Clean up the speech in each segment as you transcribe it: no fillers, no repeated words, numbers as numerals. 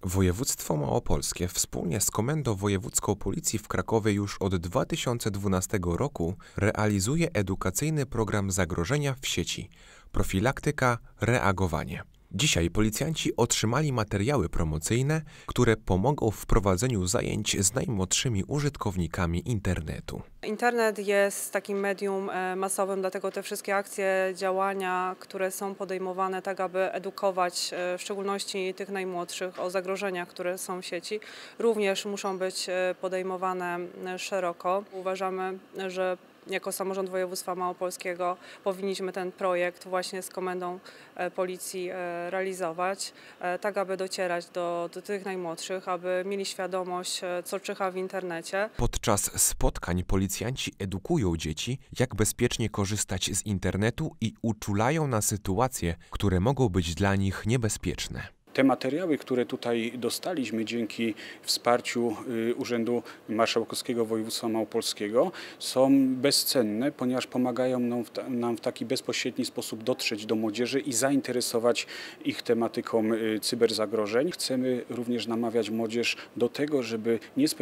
Województwo małopolskie wspólnie z Komendą Wojewódzką Policji w Krakowie już od 2012 roku realizuje edukacyjny program zagrożenia w sieci Profilaktyka, reagowanie. Dzisiaj policjanci otrzymali materiały promocyjne, które pomogą w prowadzeniu zajęć z najmłodszymi użytkownikami internetu. Internet jest takim medium masowym, dlatego te wszystkie akcje, działania, które są podejmowane tak, aby edukować w szczególności tych najmłodszych o zagrożeniach, które są w sieci, również muszą być podejmowane szeroko. Uważamy, że jako samorząd województwa małopolskiego powinniśmy ten projekt właśnie z Komendą Policji realizować, tak aby docierać do tych najmłodszych, aby mieli świadomość, co czyha w internecie. Podczas spotkań policjanci edukują dzieci, jak bezpiecznie korzystać z internetu i uczulają na sytuacje, które mogą być dla nich niebezpieczne. Te materiały, które tutaj dostaliśmy dzięki wsparciu Urzędu Marszałkowskiego Województwa Małopolskiego, są bezcenne, ponieważ pomagają nam w taki bezpośredni sposób dotrzeć do młodzieży i zainteresować ich tematyką cyberzagrożeń. Chcemy również namawiać młodzież do tego, żeby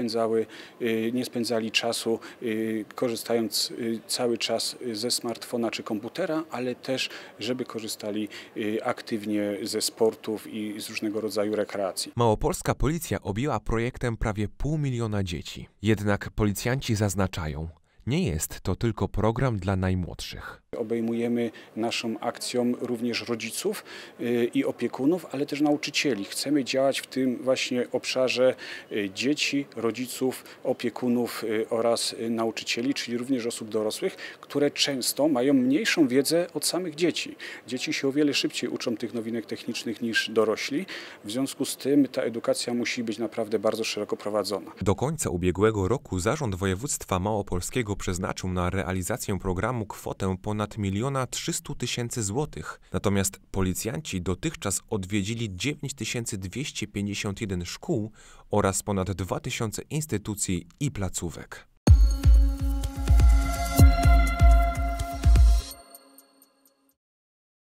nie spędzali czasu korzystając cały czas ze smartfona czy komputera, ale też żeby korzystali aktywnie ze sportów i z różnego rodzaju rekreacji. Małopolska policja objęła projektem prawie 500 000 dzieci. Jednak policjanci zaznaczają, nie jest to tylko program dla najmłodszych. Obejmujemy naszą akcją również rodziców i opiekunów, ale też nauczycieli. Chcemy działać w tym właśnie obszarze dzieci, rodziców, opiekunów oraz nauczycieli, czyli również osób dorosłych, które często mają mniejszą wiedzę od samych dzieci. Dzieci się o wiele szybciej uczą tych nowinek technicznych niż dorośli. W związku z tym ta edukacja musi być naprawdę bardzo szeroko prowadzona. Do końca ubiegłego roku Zarząd Województwa Małopolskiego przeznaczył na realizację programu kwotę ponad 1 300 000 złotych. Natomiast policjanci dotychczas odwiedzili 9251 szkół oraz ponad 2000 instytucji i placówek.